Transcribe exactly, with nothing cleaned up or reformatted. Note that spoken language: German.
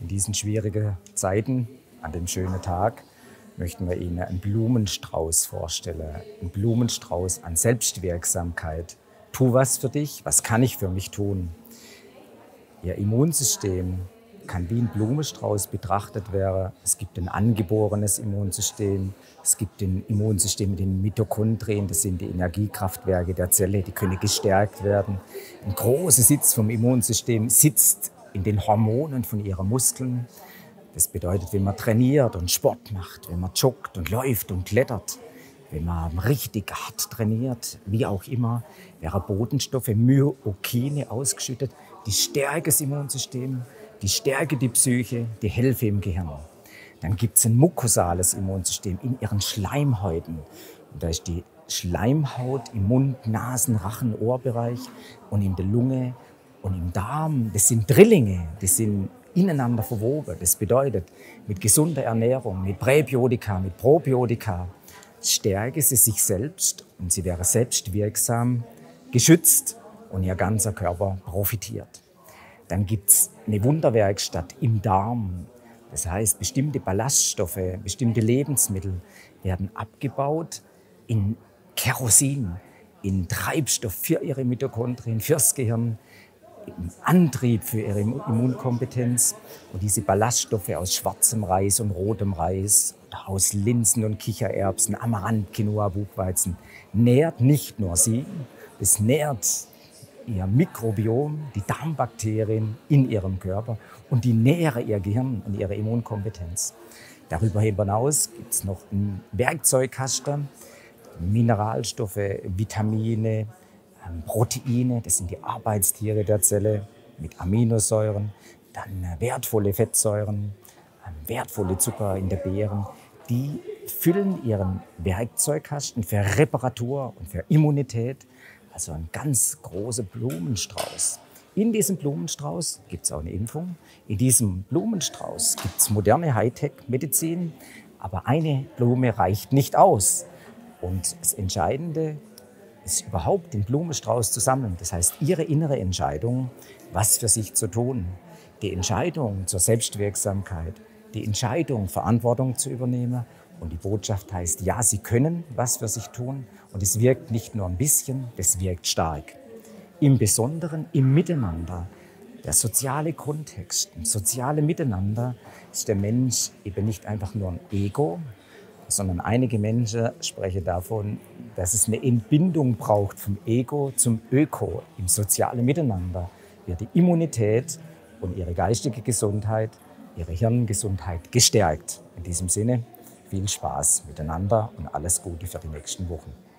In diesen schwierigen Zeiten, an dem schönen Tag, möchten wir Ihnen einen Blumenstrauß vorstellen. Einen Blumenstrauß an Selbstwirksamkeit. Tu was für dich, was kann ich für mich tun? Ihr Immunsystem kann wie ein Blumenstrauß betrachtet werden. Es gibt ein angeborenes Immunsystem, es gibt ein Immunsystem mit den Mitochondrien, das sind die Energiekraftwerke der Zelle, die können gestärkt werden. Ein großer Sitz vom Immunsystem sitzt in den Hormonen von ihren Muskeln. Das bedeutet, wenn man trainiert und Sport macht, wenn man joggt und läuft und klettert, wenn man richtig hart trainiert, wie auch immer, werden Botenstoffe, Myokine ausgeschüttet, die stärken das Immunsystem, die stärken die Psyche, die helfen im Gehirn. Dann gibt es ein mukosales Immunsystem in ihren Schleimhäuten. Und da ist die Schleimhaut im Mund, Nasen, Rachen, Ohrbereich und in der Lunge und im Darm. Das sind Drillinge, die sind ineinander verwoben. Das bedeutet, mit gesunder Ernährung, mit Präbiotika, mit Probiotika, stärken sie sich selbst und sie wären selbstwirksam, geschützt und ihr ganzer Körper profitiert. Dann gibt es eine Wunderwerkstatt im Darm. Das heißt, bestimmte Ballaststoffe, bestimmte Lebensmittel werden abgebaut in Kerosin, in Treibstoff für ihre Mitochondrien, fürs Gehirn, im Antrieb für ihre Immunkompetenz. Und diese Ballaststoffe aus schwarzem Reis und rotem Reis, oder aus Linsen und Kichererbsen, Amaranth, Quinoa, Buchweizen, nährt nicht nur sie, es nährt ihr Mikrobiom, die Darmbakterien in ihrem Körper und die nähren ihr Gehirn und ihre Immunkompetenz. Darüber hinaus gibt es noch einen Werkzeugkasten, Mineralstoffe, Vitamine, Proteine, das sind die Arbeitstiere der Zelle mit Aminosäuren, dann wertvolle Fettsäuren, wertvolle Zucker in der Beeren. Die füllen ihren Werkzeugkasten für Reparatur und für Immunität. Also ein ganz großer Blumenstrauß. In diesem Blumenstrauß gibt es auch eine Impfung. In diesem Blumenstrauß gibt es moderne Hightech-Medizin. Aber eine Blume reicht nicht aus. Und das Entscheidende ist überhaupt, den Blumenstrauß zu sammeln. Das heißt, Ihre innere Entscheidung, was für sich zu tun. Die Entscheidung zur Selbstwirksamkeit. Die Entscheidung, Verantwortung zu übernehmen. Und die Botschaft heißt, ja, Sie können was für sich tun. Und es wirkt nicht nur ein bisschen, es wirkt stark. Im Besonderen im Miteinander. Der soziale Kontext, das soziale Miteinander ist der Mensch eben nicht einfach nur ein Ego, sondern einige Menschen sprechen davon, dass es eine Entbindung braucht vom Ego zum Öko. Im sozialen Miteinander wird die Immunität und ihre geistige Gesundheit, ihre Hirngesundheit gestärkt. In diesem Sinne, viel Spaß miteinander und alles Gute für die nächsten Wochen.